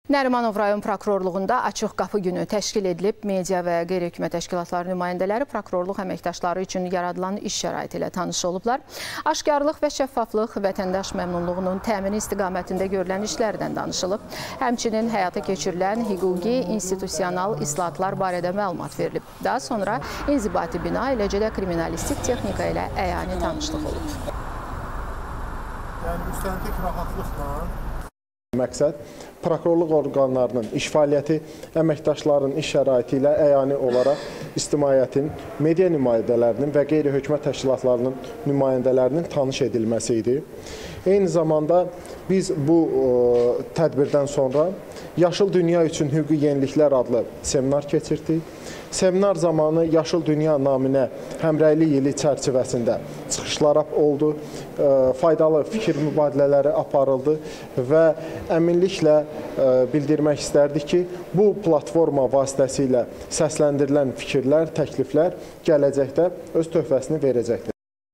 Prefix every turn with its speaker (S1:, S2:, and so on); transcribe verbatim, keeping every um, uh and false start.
S1: Nərimanov rayon prokurorluğunda açıq qapı günü təşkil edilib. Media və qeyri-hökumət təşkilatları nümayəndələri prokurorluq əməkdaşları üçün yaradılan iş şəraiti ilə tanış olublar. Aşkarlıq və şəffaflıq, vətəndaş məmnunluğunun təmini istiqamətində görülən işlərdən danışılıb. Həmçinin həyata keçirilən hüquqi, institusional islahatlar barədə məlumat verilib. Daha sonra inzibati bina, eləcə də kriminalistik texnika ilə əyani tanışlıq olub.
S2: Yəni, müstəntiq rahatlıqla
S3: məqsəd prokurorluq orqanlarının iş fəaliyyəti, əməkdaşların iş şəraiti ilə əyani olaraq ictimaiyyətin, media nümayəndələrinin və qeyri-hökumət təşkilatlarının nümayəndələrinin tanış edilməsi idi. Eyni zamanda biz bu tədbirdən sonra Yaşıl Dünya üçün Hüquqi Yeniliklər adlı seminar keçirdik. Seminar zamanı Yaşıl Dünya naminə həmrəylik ili çərçivəsində çıxışlar oldu, faydalı fikir mübadilələri aparıldı və əminliklə bildirmək istərdik ki, bu platforma vasitəsilə səsləndirilən fikirlər, təkliflər gələcəkdə öz töhfəsini verəcəkdir.